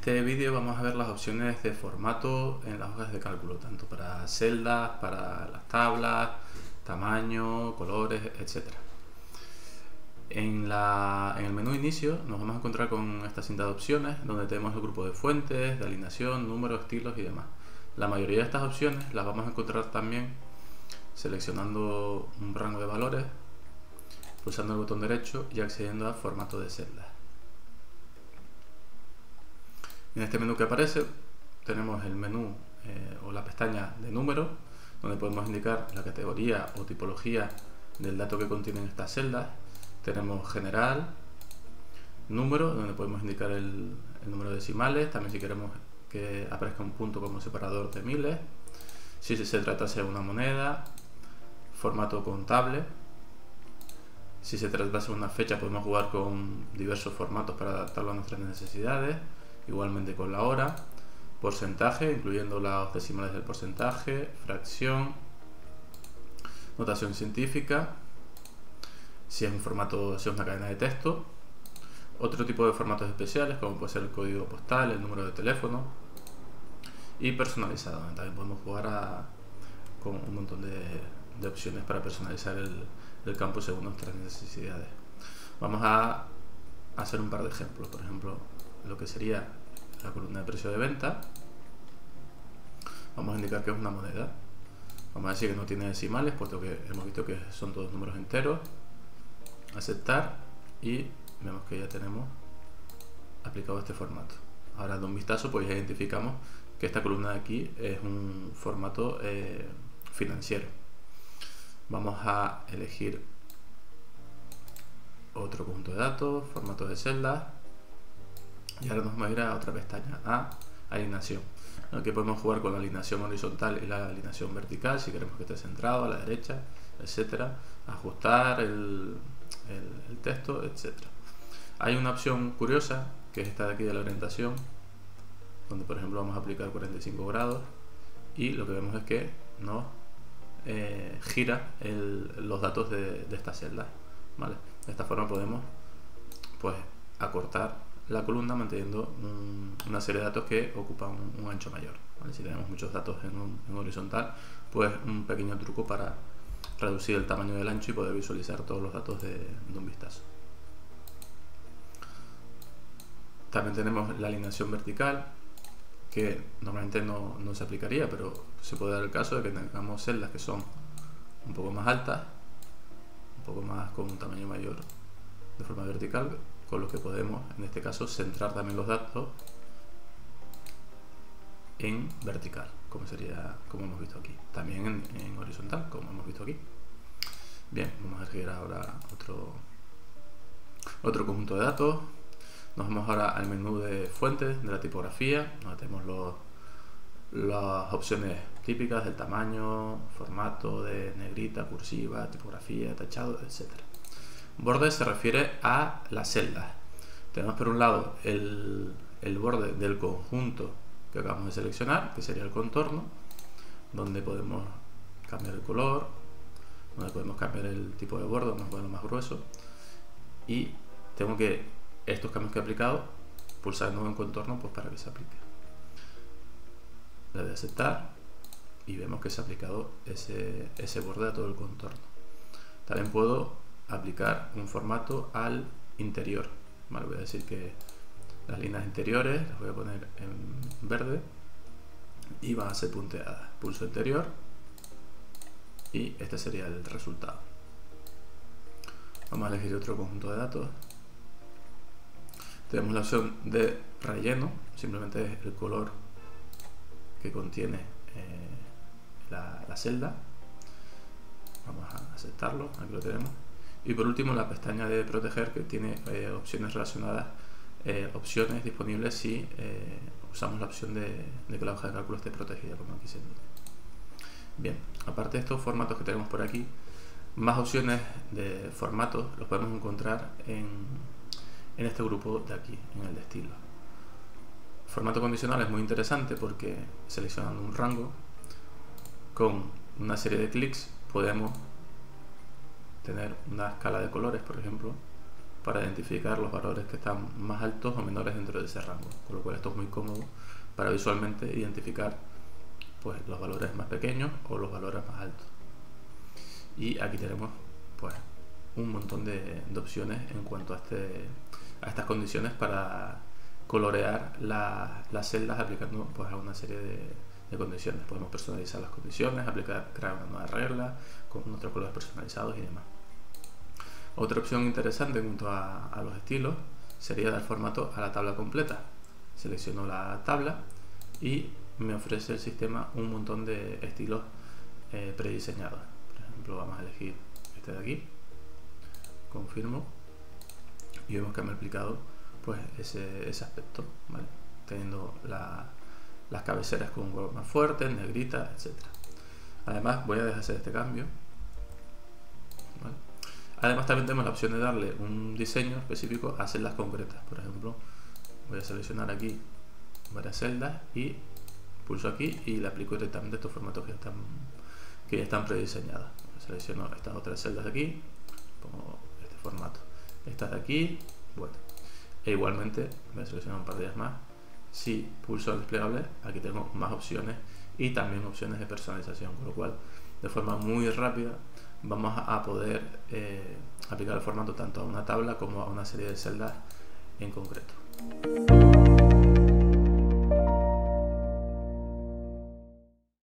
este vídeo vamos a ver las opciones de formato en las hojas de cálculo, tanto para celdas, para las tablas, tamaño, colores, etc. En el menú inicio nos vamos a encontrar con esta cinta de opciones, donde tenemos el grupo de fuentes, de alineación, números, estilos y demás. La mayoría de estas opciones las vamos a encontrar también seleccionando un rango de valores, pulsando el botón derecho y accediendo a formato de celdas. En este menú que aparece tenemos el menú o la pestaña de números, donde podemos indicar la categoría o tipología del dato que contienen estas celdas. Tenemos general, número, donde podemos indicar el número de decimales, también si queremos que aparezca un punto como separador de miles, si se tratase de una moneda, formato contable. Si se tratase de una fecha podemos jugar con diversos formatos para adaptarlo a nuestras necesidades, igualmente con la hora, porcentaje, incluyendo los decimales del porcentaje, fracción, notación científica, si es un formato, si es una cadena de texto, otro tipo de formatos especiales como puede ser el código postal, el número de teléfono, y personalizado, donde también podemos jugar con un montón de opciones para personalizar el campo según nuestras necesidades. Vamos a hacer un par de ejemplos. Por ejemplo, lo que sería la columna de precio de venta, vamos a indicar que es una moneda. Vamos a decir que no tiene decimales, puesto que hemos visto que son todos números enteros. Aceptar, y vemos que ya tenemos aplicado este formato. Ahora, de un vistazo, pues ya identificamos que esta columna de aquí es un formato financiero. Vamos a elegir otro conjunto de datos, formato de celdas, y ahora nos vamos a ir a otra pestaña, a alineación. Aquí podemos jugar con la alineación horizontal y la alineación vertical, si queremos que esté centrado a la derecha, etcétera. Ajustar el texto, etcétera. Hay una opción curiosa, que es esta de aquí de la orientación, donde por ejemplo vamos a aplicar 45 grados y lo que vemos es que nos gira los datos de esta celda, ¿vale? De esta forma podemos pues acortar la columna manteniendo una serie de datos que ocupan un ancho mayor, ¿vale? Si tenemos muchos datos en horizontal, pues un pequeño truco para reducir el tamaño del ancho y poder visualizar todos los datos de un vistazo. También tenemos la alineación vertical, que normalmente no se aplicaría, pero se puede dar el caso de que tengamos celdas que son un poco más altas, un poco más con un tamaño mayor de forma vertical, con lo que podemos en este caso centrar también los datos en vertical, como hemos visto aquí, también en horizontal, como hemos visto aquí. Bien, vamos a elegir ahora otro conjunto de datos. Nos vamos ahora al menú de fuentes de la tipografía, donde tenemos las opciones típicas del tamaño, formato, de negrita, cursiva, tipografía, tachado, etc. Borde se refiere a las celdas. Tenemos por un lado el borde del conjunto que acabamos de seleccionar, que sería el contorno, donde podemos cambiar el color, donde podemos cambiar el tipo de borde, más bueno, más grueso, y tengo que estos cambios que he aplicado, pulsar el nuevo en contorno pues para que se aplique. Le doy a aceptar y vemos que se ha aplicado ese borde a todo el contorno. También puedo aplicar un formato al interior, ¿vale? Voy a decir que las líneas interiores las voy a poner en verde y van a ser punteadas. Pulso interior y este sería el resultado. Vamos a elegir otro conjunto de datos. Tenemos la opción de relleno, simplemente es el color que contiene la celda. Vamos a aceptarlo, aquí lo tenemos. Y por último la pestaña de proteger, que tiene opciones relacionadas, opciones disponibles si usamos la opción de que la hoja de cálculo esté protegida, como aquí se indica. Bien, aparte de estos formatos que tenemos por aquí, más opciones de formatos los podemos encontrar en este grupo de aquí, en el de estilo. Formato condicional es muy interesante porque seleccionando un rango, con una serie de clics podemos tener una escala de colores, por ejemplo, para identificar los valores que están más altos o menores dentro de ese rango, con lo cual esto es muy cómodo para visualmente identificar pues los valores más pequeños o los valores más altos. Y aquí tenemos pues un montón de opciones en cuanto a estas condiciones para colorear las celdas aplicando pues a una serie de condiciones. Podemos personalizar las condiciones, crear una nueva regla con otros colores personalizados y demás. Otra opción interesante en cuanto a los estilos sería dar formato a la tabla completa. Selecciono la tabla y me ofrece el sistema un montón de estilos prediseñados. Por ejemplo, vamos a elegir este de aquí, confirmo y vemos que me ha aplicado pues ese aspecto, ¿vale? Teniendo las cabeceras con un color más fuerte, negrita, etc. Además voy a deshacer este cambio, ¿vale? Además también tenemos la opción de darle un diseño específico a celdas concretas. Por ejemplo, voy a seleccionar aquí varias celdas y pulso aquí y le aplico directamente estos formatos que ya están prediseñados. Selecciono estas otras celdas de aquí, pongo este formato, estas de aquí, bueno, e igualmente voy a seleccionar un par de ellas más. Si pulso el desplegable, aquí tengo más opciones y también opciones de personalización, con lo cual de forma muy rápida vamos a poder aplicar el formato tanto a una tabla como a una serie de celdas en concreto.